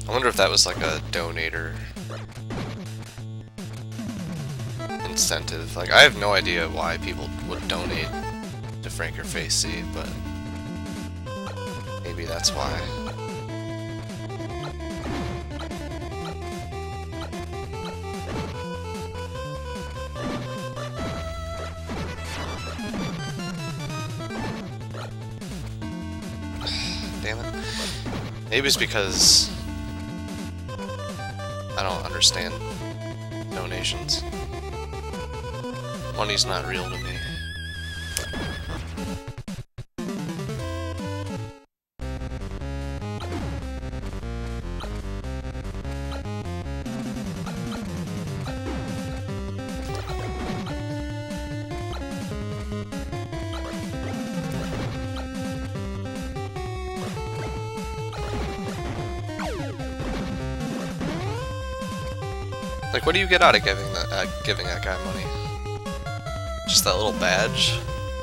I wonder if that was like a donator incentive. Like, I have no idea why people would donate to Franker Facey, but maybe that's why. Damn it. Maybe it's because I don't understand donations. Money's not real to me. Like, what do you get out of giving that guy money? Just that little badge?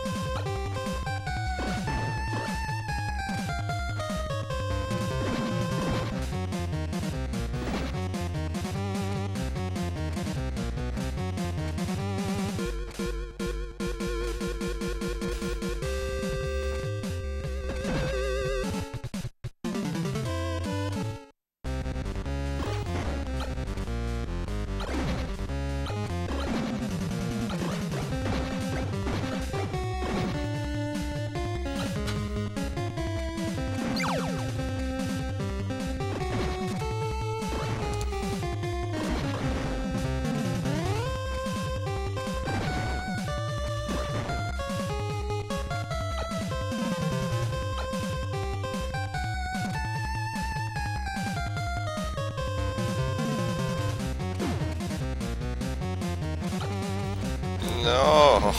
No.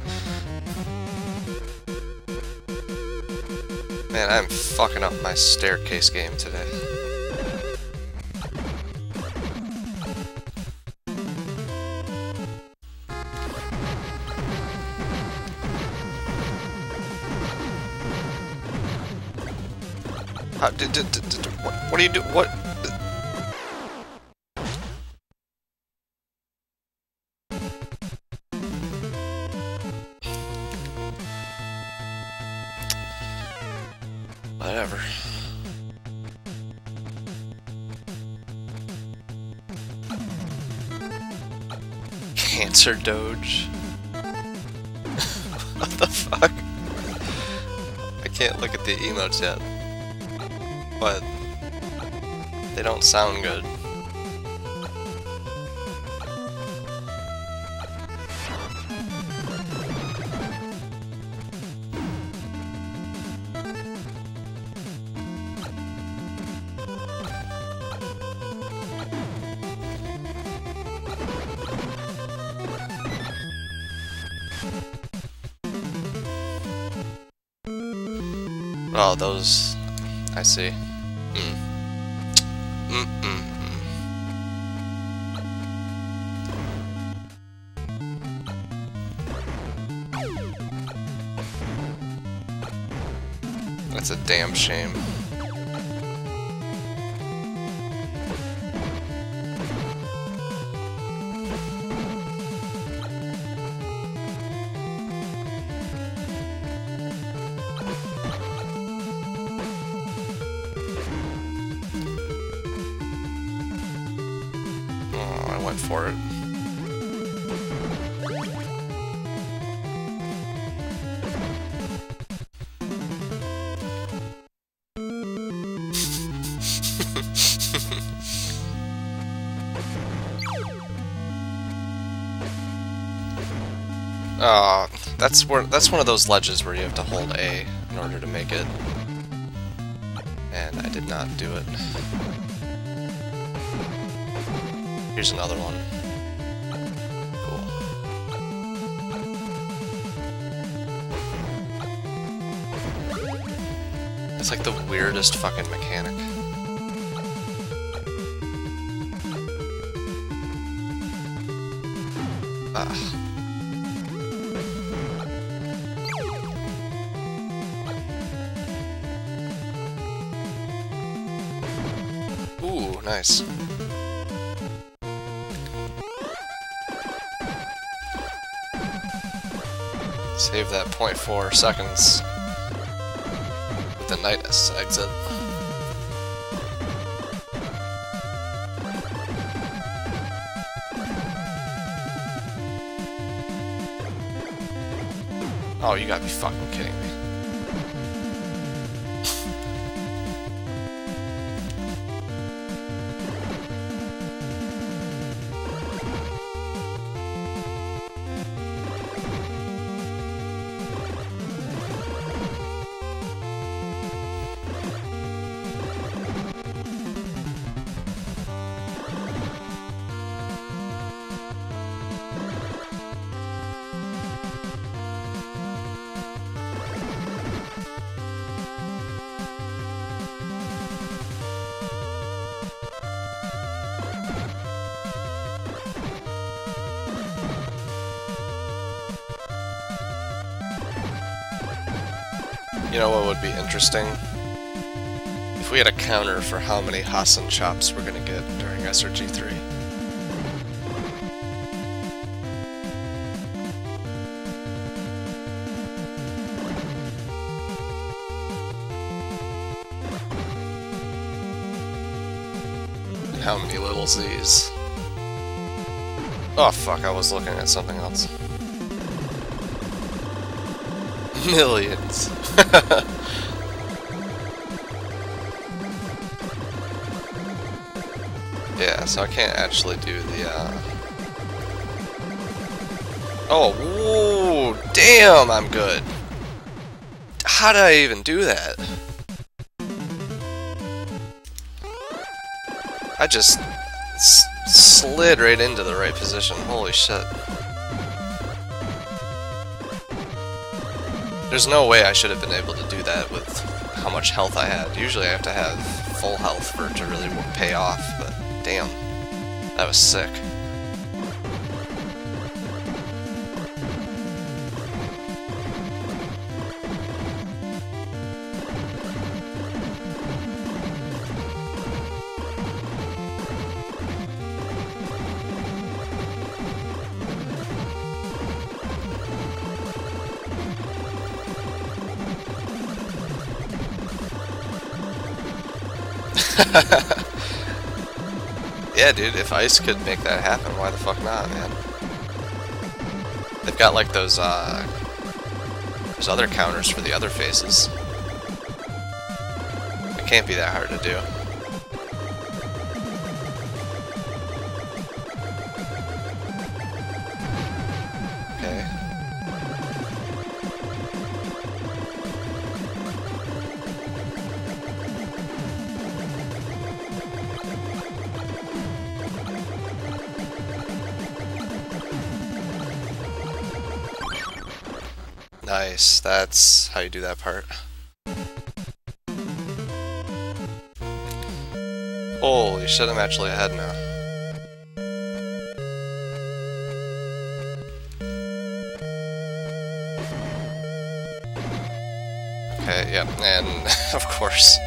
Man, I'm fucking up my staircase game today. What do you do? What? Whatever. Cancer Doge? What the fuck? I can't look at the emotes yet. But they don't sound good. Oh, those... I see. That's a damn shame. I went for it. That's one of those ledges where you have to hold A in order to make it. And I did not do it. Here's another one. Cool. It's like the weirdest fucking mechanic. Ugh. Ooh. nice. Save that 0.4 seconds with the Nidus exit. Oh, you gotta be fucking kidding me. You know what would be interesting? If we had a counter for how many Hassan chops we're gonna get during SRG3. And how many little Z's. Oh fuck, I was looking at something else. Millions. Yeah, so I can't actually do the, Oh, whoa, damn, I'm good. How did I even do that? I just slid right into the right position. Holy shit. There's no way I should have been able to do that with how much health I had. Usually I have to have full health for it to really pay off, but damn, that was sick. Yeah, dude, if Ice could make that happen, why the fuck not, man? They've got like those other counters for the other faces. It can't be that hard to do. Okay. Nice, that's how you do that part. Holy shit, I'm actually ahead now. Okay, yep, and of course.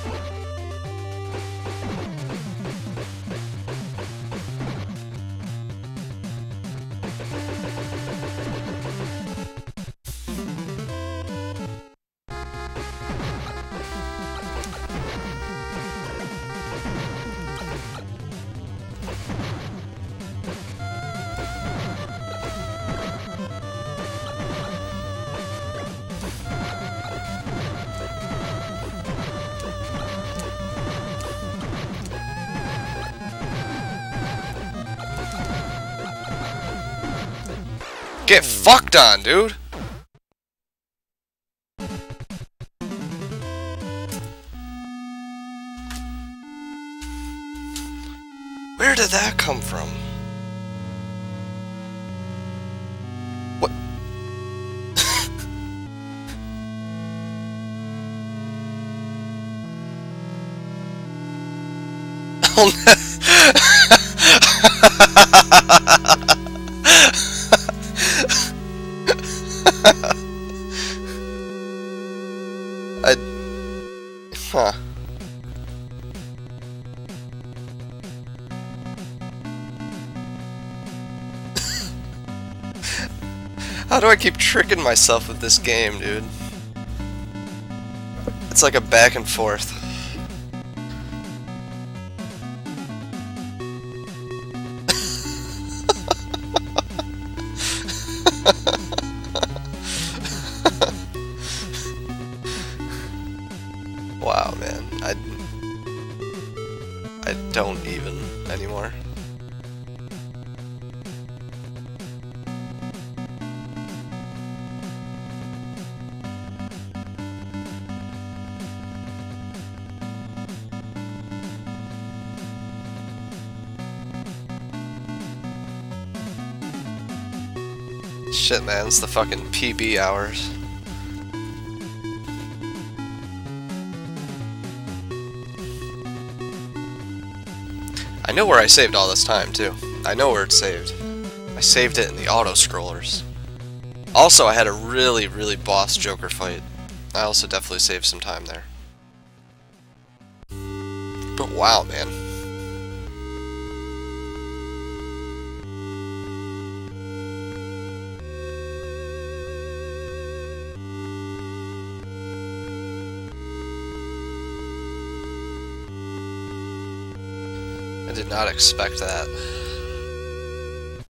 Get fucked on, dude! Where did that come from? What? Oh no! Huh. How do I keep tricking myself with this game, dude? It's like a back and forth. Wow, man. I don't even anymore. Shit, man, it's the fucking PB hours. I know where I saved all this time, too. I know where it's saved. I saved it in the auto-scrollers. Also, I had a really, really boss Joker fight. I also definitely saved some time there. But wow, man. I did not expect that.